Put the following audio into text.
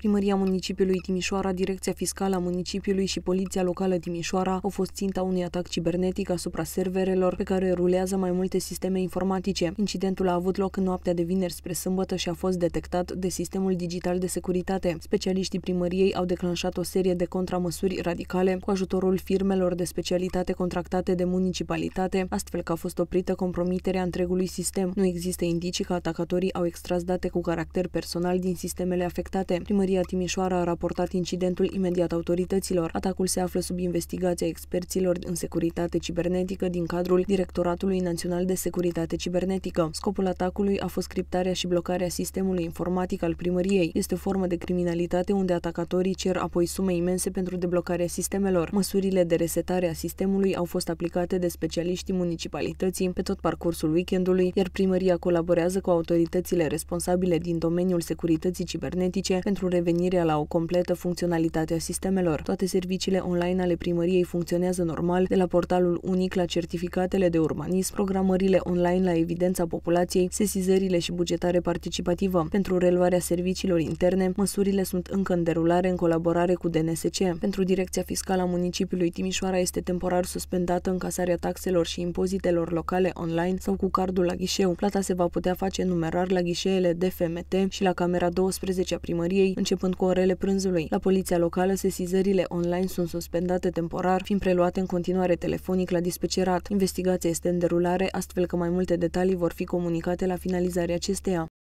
Primăria municipiului Timișoara, Direcția Fiscală a municipiului și Poliția Locală Timișoara au fost ținta unui atac cibernetic asupra serverelor pe care rulează mai multe sisteme informatice. Incidentul a avut loc în noaptea de vineri spre sâmbătă și a fost detectat de Sistemul Digital de Securitate. Specialiștii primăriei au declanșat o serie de contramăsuri radicale cu ajutorul firmelor de specialitate contractate de municipalitate, astfel că a fost oprită compromiterea întregului sistem. Nu există indicii că atacatorii au extras date cu caracter personal din sistemele afectate. Primăria Timișoara a raportat incidentul imediat autorităților. Atacul se află sub investigația experților în securitate cibernetică din cadrul Directoratului Național de Securitate Cibernetică. Scopul atacului a fost criptarea și blocarea sistemului informatic al primăriei. Este o formă de criminalitate unde atacatorii cer apoi sume imense pentru deblocarea sistemelor. Măsurile de resetare a sistemului au fost aplicate de specialiștii municipalității pe tot parcursul weekendului, iar primăria colaborează cu autoritățile responsabile din domeniul securității cibernetice pentru revenirea la o completă funcționalitate a sistemelor. Toate serviciile online ale primăriei funcționează normal, de la portalul unic la certificatele de urbanism, programările online la evidența populației, sesizările și bugetare participativă. Pentru reluarea serviciilor interne, măsurile sunt încă în derulare în colaborare cu DNSC. Pentru Direcția Fiscală a municipiului Timișoara este temporar suspendată încasarea taxelor și impozitelor locale online sau cu cardul la ghișeu. Plata se va putea face numerar la ghișeele DFMT și la camera 12 a primăriei, începând cu orele prânzului. La Poliția Locală, sesizările online sunt suspendate temporar, fiind preluate în continuare telefonic la dispecerat. Investigația este în derulare, astfel că mai multe detalii vor fi comunicate la finalizarea acesteia.